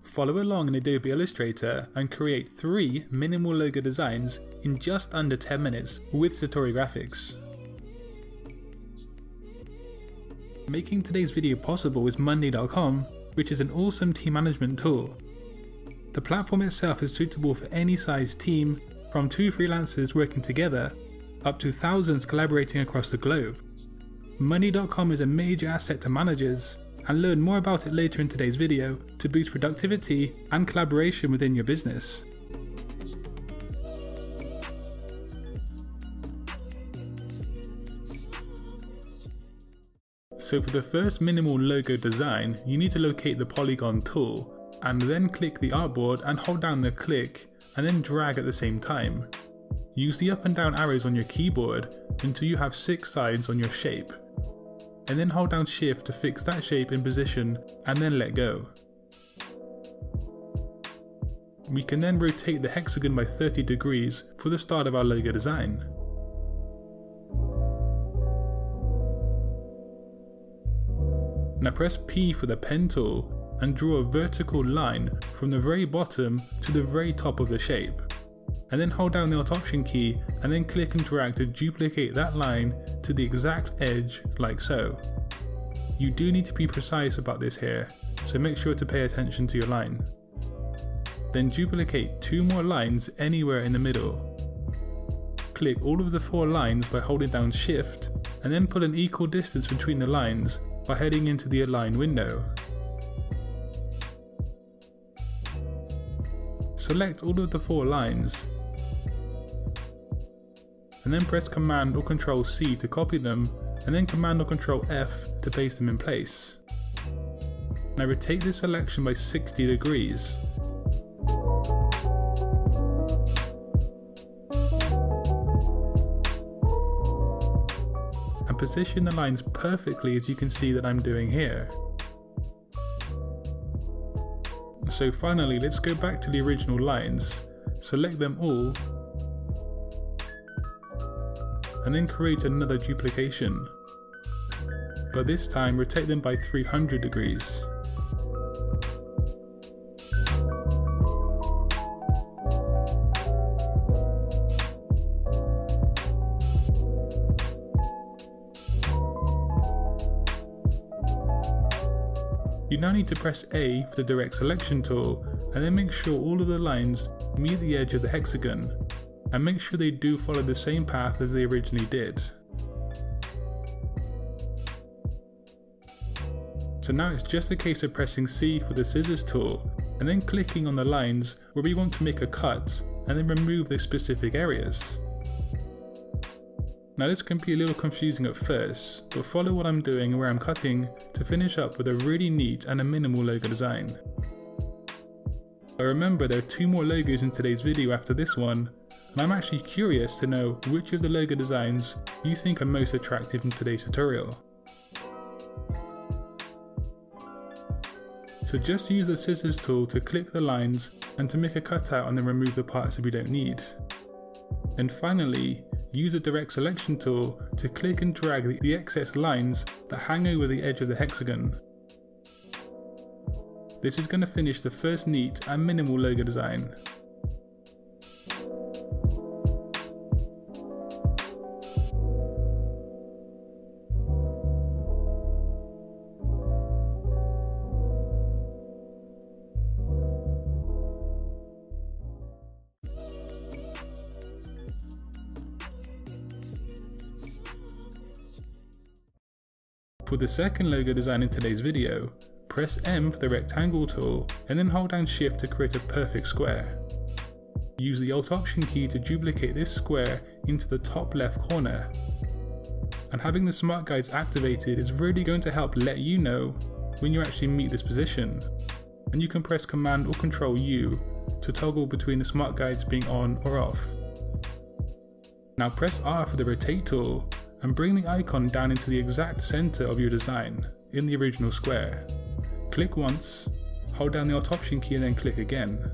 Follow along in Adobe Illustrator and create 3 minimal logo designs in just under 10 minutes with Satori graphics. Making today's video possible is Monday.com, which is an awesome team management tool. The platform itself is suitable for any size team, from 2 freelancers working together up to thousands collaborating across the globe. Monday.com is a major asset to managers, and learn more about it later in today's video to boost productivity and collaboration within your business. So for the first minimal logo design, you need to locate the polygon tool and then click the artboard and hold down the click and then drag at the same time. Use the up and down arrows on your keyboard until you have 6 sides on your shape, and then hold down shift to fix that shape in position and then let go. We can then rotate the hexagon by 30 degrees for the start of our logo design. Now press P for the pen tool and draw a vertical line from the very bottom to the very top of the shape, and then hold down the Alt Option key and then click and drag to duplicate that line to the exact edge like so. You do need to be precise about this here, so make sure to pay attention to your line. Then duplicate 2 more lines anywhere in the middle. Click all of the 4 lines by holding down shift and then put an equal distance between the lines by heading into the align window. Select all of the 4 lines and then press Command or Control C to copy them, and then Command or Control F to paste them in place. Now rotate this selection by 60 degrees. And position the lines perfectly, as you can see that I'm doing here. So finally, let's go back to the original lines, select them all, and then create another duplication, but this time rotate them by 300 degrees. You now need to press A for the direct selection tool and then make sure all of the lines meet the edge of the hexagon, and make sure they do follow the same path as they originally did. So now it's just a case of pressing C for the scissors tool and then clicking on the lines where we want to make a cut and then remove the specific areas. Now this can be a little confusing at first, but follow what I'm doing and where I'm cutting to finish up with a really neat and a minimal logo design. But remember, there are 2 more logos in today's video after this one, and I'm actually curious to know which of the logo designs you think are most attractive in today's tutorial. So just use the scissors tool to click the lines and to make a cutout and then remove the parts that we don't need. And finally, use the direct selection tool to click and drag the excess lines that hang over the edge of the hexagon. This is going to finish the first neat and minimal logo design. For the second logo design in today's video, press M for the rectangle tool and then hold down shift to create a perfect square. Use the Alt Option key to duplicate this square into the top left corner. And having the smart guides activated is really going to help let you know when you actually meet this position. And you can press Command or Control U to toggle between the smart guides being on or off. Now press R for the rotate tool and bring the icon down into the exact center of your design in the original square. Click once, hold down the Alt Option key and then click again.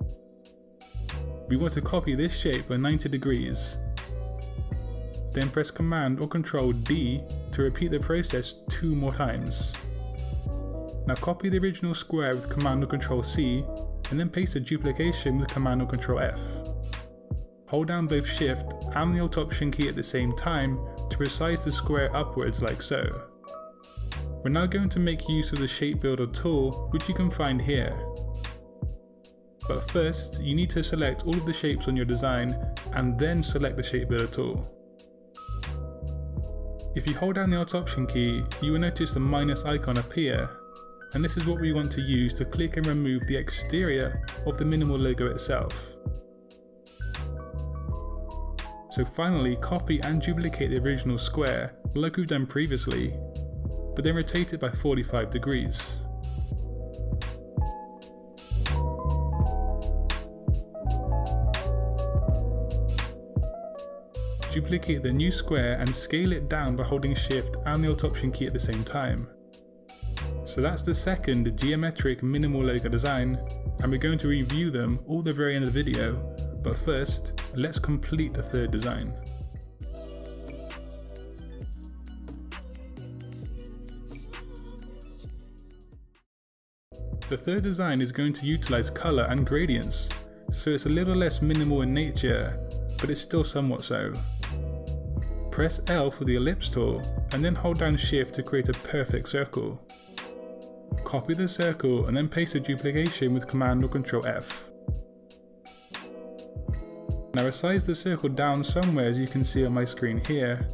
We want to copy this shape by 90 degrees. Then press Command or Control D to repeat the process 2 more times. Now copy the original square with Command or Control C, and then paste a duplication with Command or Control F. Hold down both Shift and the Alt Option key at the same time to resize the square upwards like so. We're now going to make use of the Shape Builder tool, which you can find here. But first, you need to select all of the shapes on your design and then select the Shape Builder tool. If you hold down the Alt Option key, you will notice the minus icon appear, and this is what we want to use to click and remove the exterior of the minimal logo itself. So finally, copy and duplicate the original square like we've done previously, but then rotate it by 45 degrees. Duplicate the new square and scale it down by holding Shift and the Alt Option key at the same time. So that's the second geometric minimal logo design, and we're going to review them all at the very end of the video, but first, let's complete the third design. The third design is going to utilize color and gradients, so it's a little less minimal in nature, but it's still somewhat so. Press L for the ellipse tool, and then hold down Shift to create a perfect circle. Copy the circle and then paste a duplication with Command or Control F. Now resize the circle down somewhere, as you can see on my screen here.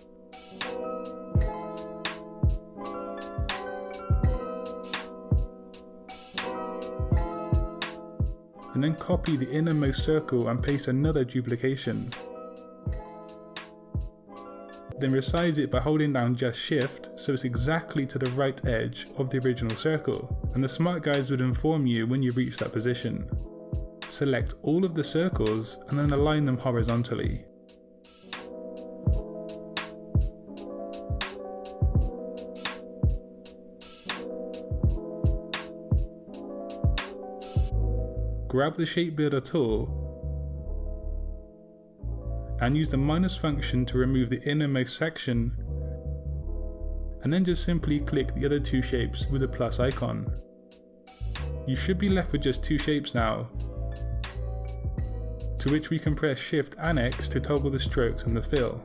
And then copy the innermost circle and paste another duplication. Then resize it by holding down just Shift so it's exactly to the right edge of the original circle, and the smart guides would inform you when you reach that position. Select all of the circles and then align them horizontally. Grab the Shape Builder tool and use the minus function to remove the innermost section, and then just simply click the other two shapes with the plus icon. You should be left with just two shapes now, to which we can press Shift and X to toggle the strokes and the fill.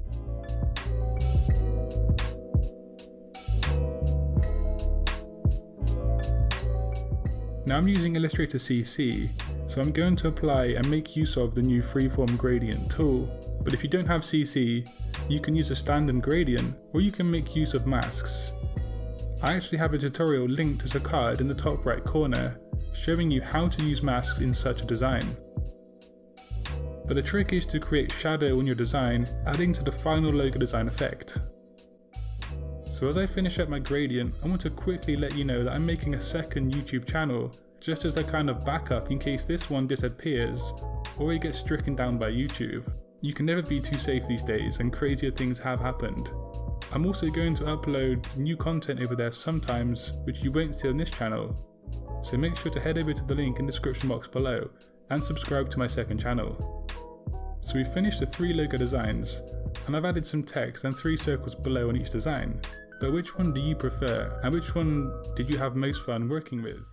Now I'm using Illustrator CC, so I'm going to apply and make use of the new freeform gradient tool, but if you don't have CC, you can use a standard gradient or you can make use of masks. I actually have a tutorial linked as a card in the top right corner showing you how to use masks in such a design. But the trick is to create shadow on your design, adding to the final logo design effect. So as I finish up my gradient, I want to quickly let you know that I'm making a second YouTube channel just as a kind of backup in case this one disappears or it gets stricken down by YouTube. You can never be too safe these days, and crazier things have happened. I'm also going to upload new content over there sometimes which you won't see on this channel, so make sure to head over to the link in the description box below and subscribe to my second channel. So we've finished the 3 logo designs, and I've added some text and 3 circles below on each design. But which one do you prefer, and which one did you have most fun working with?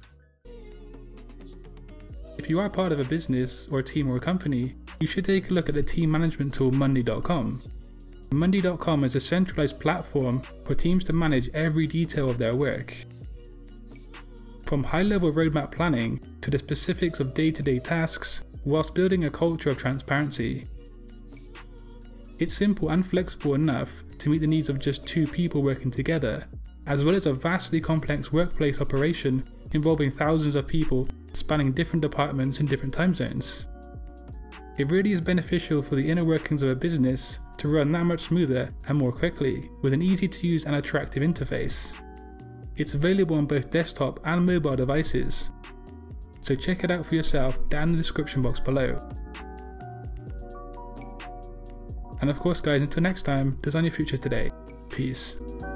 If you are part of a business or a team or a company, you should take a look at the team management tool Monday.com. Monday.com is a centralized platform for teams to manage every detail of their work. From high-level roadmap planning to the specifics of day-to-day tasks, whilst building a culture of transparency. It's simple and flexible enough to meet the needs of just 2 people working together, as well as a vastly complex workplace operation involving thousands of people spanning different departments in different time zones. It really is beneficial for the inner workings of a business to run that much smoother and more quickly with an easy to use and attractive interface. It's available on both desktop and mobile devices, so check it out for yourself down in the description box below. And of course guys, until next time, design your future today. Peace.